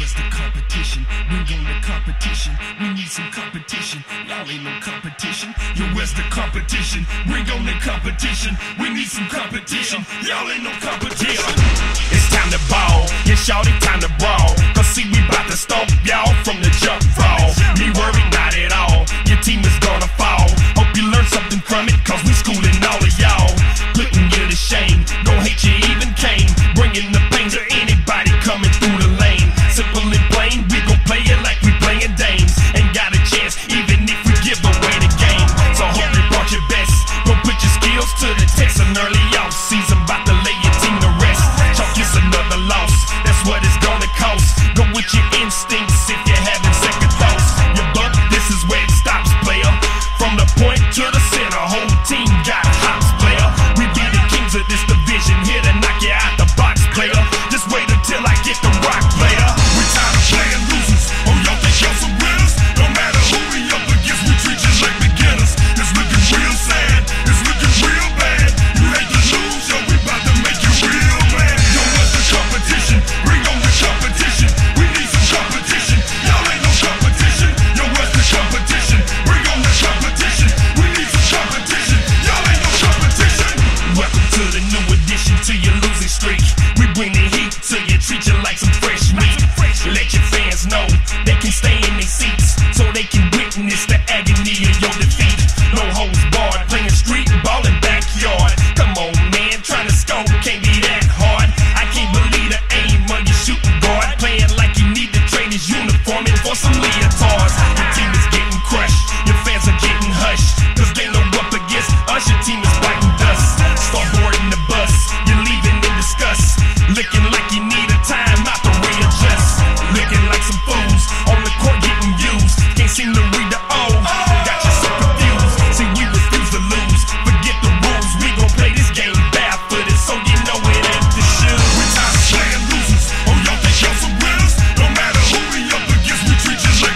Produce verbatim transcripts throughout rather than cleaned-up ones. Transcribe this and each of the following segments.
what's the competition? Bring on the competition. We need some competition. Y'all ain't no competition. Yo, where's the competition? Bring on the competition. We need some competition. Y'all ain't no competition. Yeah. It's time to ball. Yeah, shawty, time to brawl. Cause see, we bout to stomp y'all from the jump ball. Me worried, not at all. Your team is gonna fall. Hope you learn something from it, cause we schooling all of y'all. Putting you to shame. Don't hate you even came. Bringing the pain to anybody coming through the lane. Simple and plain, we gon' play it like we playing dames. Ain't got a chance, even if we give away the game. So hope you brought your best. Go put your skills to the test. An early off season, bout to lay your team to rest. Chalk is another loss, that's what it's gonna cost. Go with your instincts if you're having second thoughts. Your buck, this is where it stops, player. From the point to the center, whole team got hops, player. We be the kings of this division, here to knock you out the box, player. Just wait until I get the rock, player. We tired of playing losers. Oh, y'all think y'all some winners? No matter who we up against, we treat you like beginners. It's looking real sad, it's looking real bad. You hate to lose, yo, we bout to make you real mad. Yo, what's the competition? Bring on the competition. We need some competition. Y'all ain't no competition. Yo, what's the competition? Bring on the competition. We need some competition. Y'all ain't no competition. Welcome to the new addition to your losing streak. We bring the heat till you treat you like some fresh meat. Let your fans know they can stay in their seats, so they can witness the agony of your defeat. No holds barred, playing street ball in backyard. Come on, man, trying to score can't be that hard. I can't believe the aim on your shooting guard, playing like you need to trade his uniform in for some leotards. Your team is getting crushed, your fans are getting hushed, cause they know up against us, your team is biting dust. Start boarding the bus, you're leaving in disgust, looking like you need a time out to readjust. Looking like some fools on the court getting used, can't seem to read the O, got you so confused. See, we refuse to lose, forget the rules, we gon' play this game barefooted, so you know it ain't the shoes. We tired of playing losers. Oh, y'all think y'all some winners? No matter who we up against, we treat you like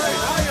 Hey,